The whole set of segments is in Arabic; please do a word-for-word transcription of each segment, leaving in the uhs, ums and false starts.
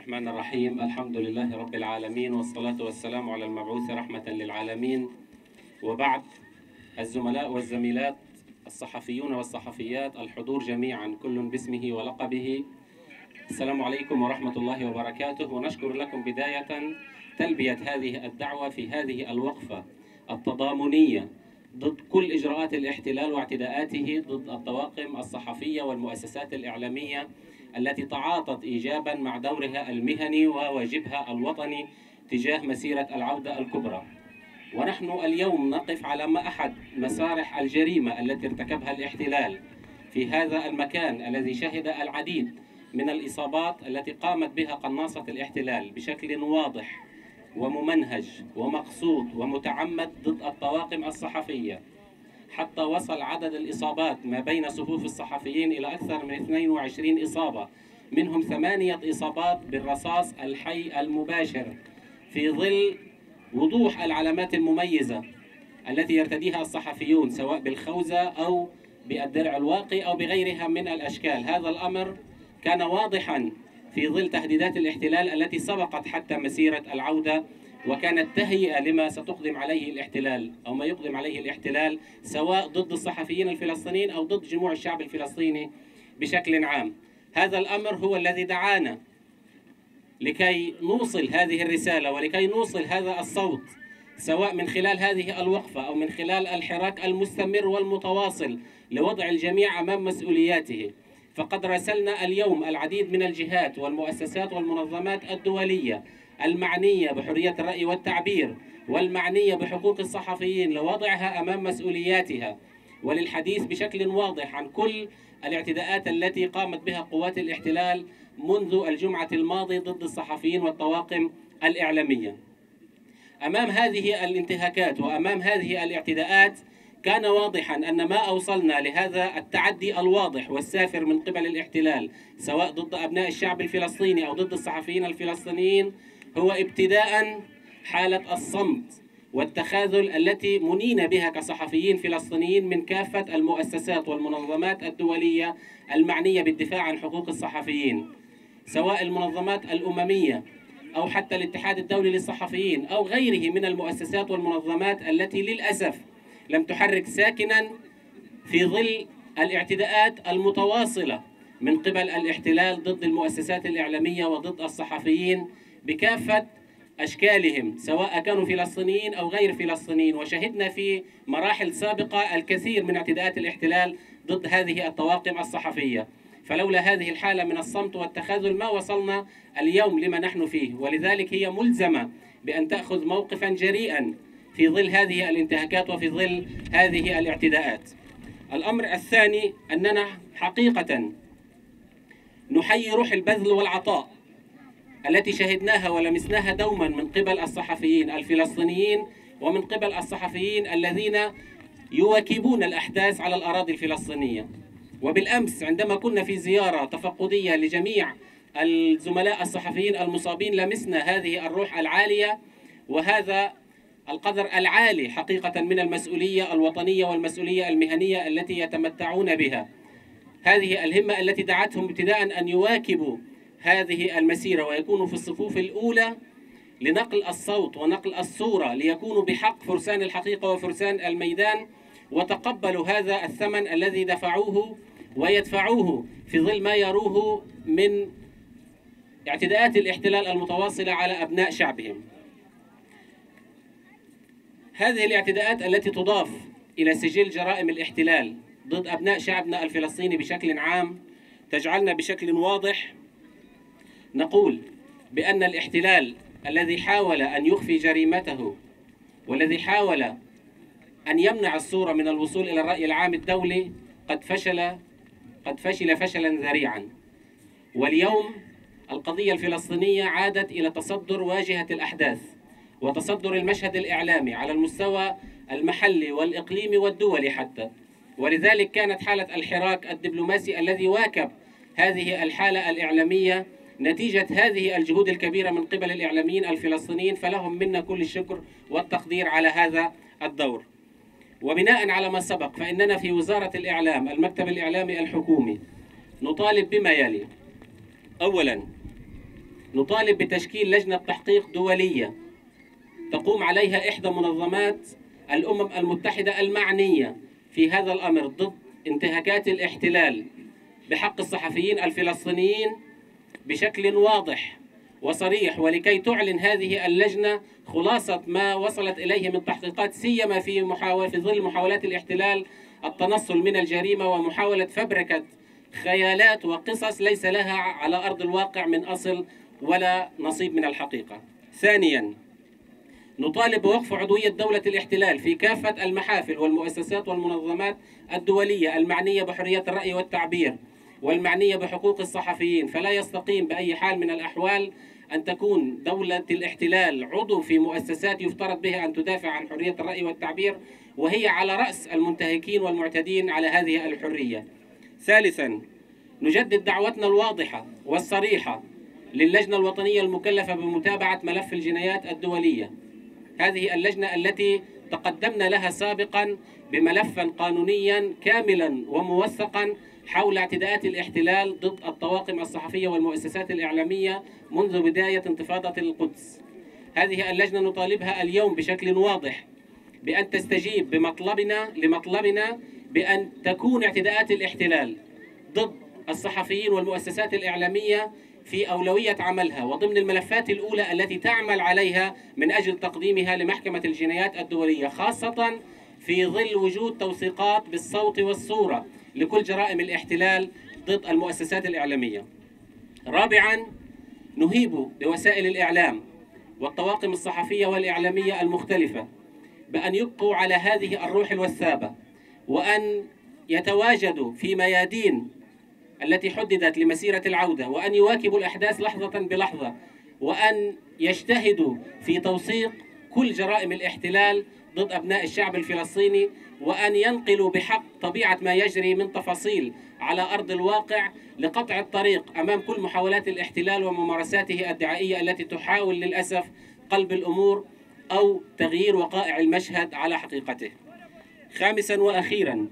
الرحمن الرحيم. الحمد لله رب العالمين، والصلاة والسلام على المبعوث رحمة للعالمين. وبعد، الزملاء والزميلات الصحفيون والصحفيات، الحضور جميعا كل باسمه ولقبه، السلام عليكم ورحمة الله وبركاته. ونشكر لكم بداية تلبية هذه الدعوة في هذه الوقفة التضامنية ضد كل إجراءات الاحتلال واعتداءاته ضد الطواقم الصحفية والمؤسسات الإعلامية التي تعاطت إيجابا مع دورها المهني وواجبها الوطني تجاه مسيرة العودة الكبرى. ونحن اليوم نقف على ما أحد مسارح الجريمة التي ارتكبها الاحتلال في هذا المكان الذي شهد العديد من الإصابات التي قامت بها قناصة الاحتلال بشكل واضح وممنهج ومقصود ومتعمد ضد الطواقم الصحفية، حتى وصل عدد الإصابات ما بين صفوف الصحفيين إلى أكثر من اثنين وعشرين إصابة، منهم ثمانية إصابات بالرصاص الحي المباشر في ظل وضوح العلامات المميزة التي يرتديها الصحفيون سواء بالخوذة أو بالدرع الواقي أو بغيرها من الأشكال. هذا الأمر كان واضحا في ظل تهديدات الاحتلال التي سبقت حتى مسيرة العودة، وكانت تهيئة لما ستقدم عليه الاحتلال أو ما يقدم عليه الاحتلال، سواء ضد الصحفيين الفلسطينيين أو ضد جموع الشعب الفلسطيني بشكل عام. هذا الأمر هو الذي دعانا لكي نوصل هذه الرسالة ولكي نوصل هذا الصوت، سواء من خلال هذه الوقفة أو من خلال الحراك المستمر والمتواصل لوضع الجميع أمام مسؤولياته. فقد راسلنا اليوم العديد من الجهات والمؤسسات والمنظمات الدولية المعنية بحرية الرأي والتعبير والمعنية بحقوق الصحفيين لوضعها أمام مسؤولياتها وللحديث بشكل واضح عن كل الاعتداءات التي قامت بها قوات الاحتلال منذ الجمعة الماضية ضد الصحفيين والطواقم الإعلامية. أمام هذه الانتهاكات وأمام هذه الاعتداءات كان واضحا أن ما أوصلنا لهذا التعدي الواضح والسافر من قبل الاحتلال سواء ضد أبناء الشعب الفلسطيني أو ضد الصحفيين الفلسطينيين هو ابتداء حالة الصمت والتخاذل التي منينا بها كصحفيين فلسطينيين من كافة المؤسسات والمنظمات الدولية المعنية بالدفاع عن حقوق الصحفيين، سواء المنظمات الأممية أو حتى الاتحاد الدولي للصحفيين أو غيره من المؤسسات والمنظمات التي للأسف لم تحرك ساكنا في ظل الاعتداءات المتواصلة من قبل الاحتلال ضد المؤسسات الإعلامية وضد الصحفيين بكافة أشكالهم سواء كانوا فلسطينيين أو غير فلسطينيين. وشهدنا في مراحل سابقة الكثير من اعتداءات الاحتلال ضد هذه الطواقم الصحفية، فلولا هذه الحالة من الصمت والتخاذل ما وصلنا اليوم لما نحن فيه. ولذلك هي ملزمة بأن تأخذ موقفا جريئا في ظل هذه الانتهاكات وفي ظل هذه الاعتداءات. الأمر الثاني أننا حقيقة نحيي روح البذل والعطاء التي شهدناها ولمسناها دوما من قبل الصحفيين الفلسطينيين ومن قبل الصحفيين الذين يواكبون الأحداث على الأراضي الفلسطينية. وبالأمس عندما كنا في زيارة تفقدية لجميع الزملاء الصحفيين المصابين لمسنا هذه الروح العالية وهذا القدر العالي حقيقة من المسؤولية الوطنية والمسؤولية المهنية التي يتمتعون بها. هذه الهمة التي دعتهم ابتداء أن يواكبوا هذه المسيرة ويكونوا في الصفوف الأولى لنقل الصوت ونقل الصورة ليكونوا بحق فرسان الحقيقة وفرسان الميدان، وتقبلوا هذا الثمن الذي دفعوه ويدفعوه في ظل ما يروه من اعتداءات الاحتلال المتواصلة على أبناء شعبهم. هذه الاعتداءات التي تضاف إلى سجل جرائم الاحتلال ضد أبناء شعبنا الفلسطيني بشكل عام تجعلنا بشكل واضح نقول بأن الاحتلال الذي حاول أن يخفي جريمته والذي حاول أن يمنع الصورة من الوصول إلى الرأي العام الدولي قد فشل قد فشل فشلا ذريعا. واليوم القضية الفلسطينية عادت إلى تصدر واجهة الأحداث وتصدر المشهد الإعلامي على المستوى المحلي والإقليمي والدولي حتى. ولذلك كانت حالة الحراك الدبلوماسي الذي واكب هذه الحالة الإعلامية نتيجة هذه الجهود الكبيرة من قبل الإعلاميين الفلسطينيين، فلهم منا كل الشكر والتقدير على هذا الدور. وبناء على ما سبق فإننا في وزارة الإعلام المكتب الإعلامي الحكومي نطالب بما يلي: أولا نطالب بتشكيل لجنة تحقيق دولية تقوم عليها إحدى منظمات الأمم المتحدة المعنية في هذا الأمر ضد انتهاكات الاحتلال بحق الصحفيين الفلسطينيين بشكل واضح وصريح، ولكي تعلن هذه اللجنة خلاصة ما وصلت إليه من تحقيقات، سيما في محاولة في ظل محاولات الاحتلال التنصل من الجريمة ومحاولة فبركة خيالات وقصص ليس لها على أرض الواقع من أصل ولا نصيب من الحقيقة. ثانياً، نطالب بوقف عضوية دولة الاحتلال في كافة المحافل والمؤسسات والمنظمات الدولية المعنية بحرية الرأي والتعبير والمعنية بحقوق الصحفيين. فلا يستقيم بأي حال من الأحوال أن تكون دولة الاحتلال عضو في مؤسسات يفترض بها أن تدافع عن حرية الرأي والتعبير، وهي على رأس المنتهكين والمعتدين على هذه الحرية. ثالثاً، نجدد دعوتنا الواضحة والصريحة للجنة الوطنية المكلفة بمتابعة ملف الجنايات الدولية، هذه اللجنة التي تقدمنا لها سابقاً بملفاً قانونياً كاملاً وموثقاً حول اعتداءات الاحتلال ضد الطواقم الصحفية والمؤسسات الإعلامية منذ بداية انتفاضة القدس. هذه اللجنة نطالبها اليوم بشكل واضح بأن تستجيب بمطلبنا لمطلبنا بأن تكون اعتداءات الاحتلال ضد الصحفيين والمؤسسات الإعلامية في أولوية عملها وضمن الملفات الأولى التي تعمل عليها من أجل تقديمها لمحكمة الجنايات الدولية، خاصة في ظل وجود توثيقات بالصوت والصورة لكل جرائم الاحتلال ضد المؤسسات الإعلامية. رابعاً، نهيب بوسائل الإعلام والطواقم الصحفية والإعلامية المختلفة بأن يبقوا على هذه الروح الوثابة، وأن يتواجدوا في ميادين التي حددت لمسيرة العودة، وأن يواكبوا الأحداث لحظة بلحظة، وأن يجتهدوا في توثيق كل جرائم الاحتلال ضد أبناء الشعب الفلسطيني، وأن ينقلوا بحق طبيعة ما يجري من تفاصيل على أرض الواقع لقطع الطريق أمام كل محاولات الاحتلال وممارساته الدعائية التي تحاول للأسف قلب الأمور أو تغيير وقائع المشهد على حقيقته. خامساً وأخيراً،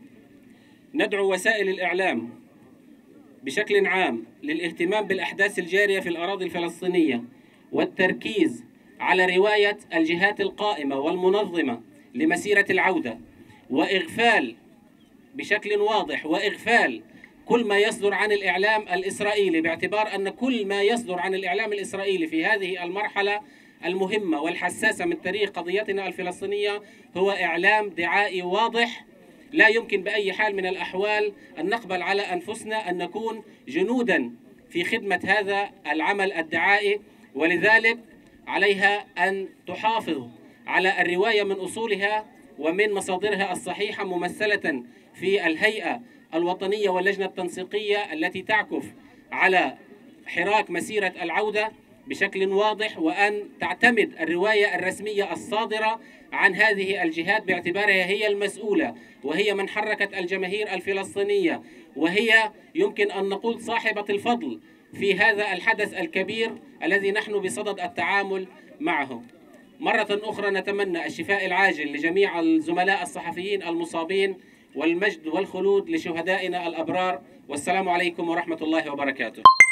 ندعو وسائل الإعلام بشكل عام للاهتمام بالأحداث الجارية في الأراضي الفلسطينية والتركيز على رواية الجهات القائمة والمنظمة لمسيرة العودة، وإغفال بشكل واضح وإغفال كل ما يصدر عن الإعلام الإسرائيلي، باعتبار أن كل ما يصدر عن الإعلام الإسرائيلي في هذه المرحلة المهمة والحساسة من تاريخ قضيتنا الفلسطينية هو إعلام دعائي واضح. لا يمكن بأي حال من الأحوال أن نقبل على أنفسنا أن نكون جنوداً في خدمة هذا العمل الدعائي، ولذلك عليها أن تحافظ على الرواية من أصولها ومن مصادرها الصحيحة، ممثلة في الهيئة الوطنية واللجنة التنسيقية التي تعكف على حراك مسيرة العودة بشكل واضح، وأن تعتمد الرواية الرسمية الصادرة عن هذه الجهات باعتبارها هي المسؤولة، وهي من حركت الجماهير الفلسطينية، وهي يمكن أن نقول صاحبة الفضل في هذا الحدث الكبير الذي نحن بصدد التعامل معه. مرة أخرى نتمنى الشفاء العاجل لجميع الزملاء الصحفيين المصابين، والمجد والخلود لشهدائنا الأبرار، والسلام عليكم ورحمة الله وبركاته.